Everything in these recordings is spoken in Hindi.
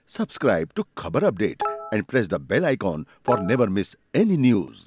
Subscribe to Khabar Update and press the bell icon for never miss any news.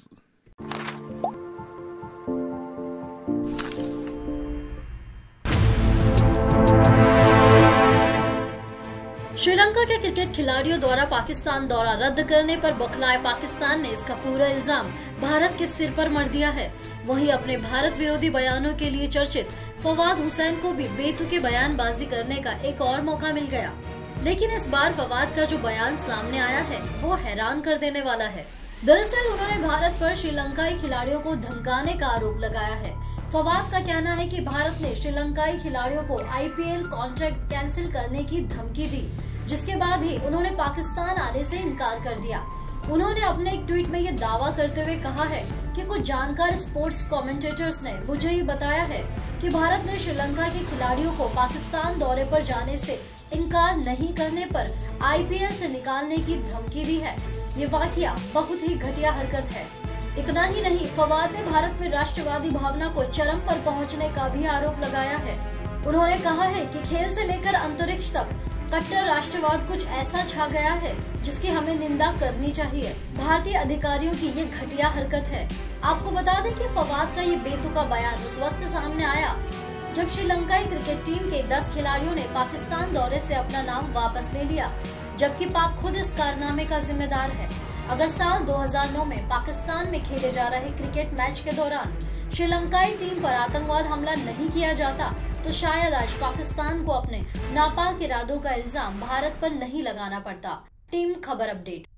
Sri Lanka के क्रिकेट खिलाड़ियों द्वारा पाकिस्तान दौरा रद्द करने पर बौखलाए पाकिस्तान ने इसका पूरा इल्जाम भारत के सिर पर मढ़ दिया है। वहीं अपने भारत विरोधी बयानों के लिए चर्चित फवाद हुसैन को भी बेतुके बयानबाजी करने का एक और मौका मिल गया। लेकिन इस बार फवाद का जो बयान सामने आया है वो हैरान कर देने वाला है। दरअसल उन्होंने भारत पर श्रीलंकाई खिलाड़ियों को धमकाने का आरोप लगाया है। फवाद का कहना है कि भारत ने श्रीलंकाई खिलाड़ियों को आईपीएल कॉन्ट्रैक्ट कैंसिल करने की धमकी दी, जिसके बाद ही उन्होंने पाकिस्तान आने से इनकार कर दिया। उन्होंने अपने एक ट्वीट में ये दावा करते हुए कहा है कि कुछ जानकार स्पोर्ट्स कमेंटेटर्स ने मुझे ये बताया है कि भारत ने श्रीलंका के खिलाड़ियों को पाकिस्तान दौरे पर जाने से इनकार नहीं करने पर आईपीएल से निकालने की धमकी दी है। ये वाकया बहुत ही घटिया हरकत है। इतना ही नहीं, फवाद ने भारत में राष्ट्रवादी भावना को चरम पर पहुंचने का भी आरोप लगाया है। उन्होंने कहा है कि खेल से लेकर अंतरिक्ष तक कट्टर राष्ट्रवाद कुछ ऐसा छा गया है जिसकी हमें निंदा करनी चाहिए। भारतीय अधिकारियों की ये घटिया हरकत है। आपको बता दें कि फवाद का ये बेतुका बयान उस वक्त सामने आया जब श्रीलंकाई क्रिकेट टीम के 10 खिलाड़ियों ने पाकिस्तान दौरे से अपना नाम वापस ले लिया, जबकि पाक खुद इस कारनामे का जिम्मेदार है। अगर साल 2009 में पाकिस्तान में खेले जा रहे क्रिकेट मैच के दौरान श्रीलंकाई टीम पर आतंकवाद हमला नहीं किया जाता तो शायद आज पाकिस्तान को अपने नापाक इरादों का इल्जाम भारत पर नहीं लगाना पड़ता। टीम खबर अपडेट।